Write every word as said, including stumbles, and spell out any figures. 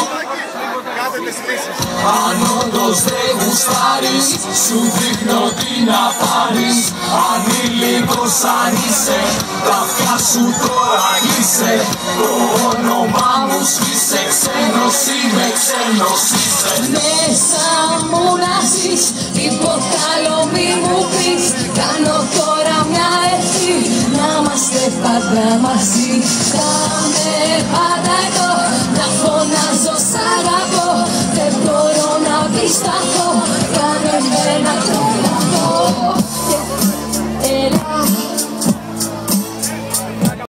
Αν όντως δεν γουστάρεις, σου δείχνω τι να πάρεις. Ανήλικος αν είσαι, τα αυτιά σου τώρα είσαι. Το όνομά μου σβήσε, ξένος είμαι, ξένος είσαι. Μέσα μου να ζεις, τίποτα άλλο μη μου πεις. Κάνω τώρα μια ευχή, να είμαστε πάντα μαζί. Κάμε πάντα εδώ, να φωνάζω σ' αγαπώ. Δεν μπορώ να πισταθώ.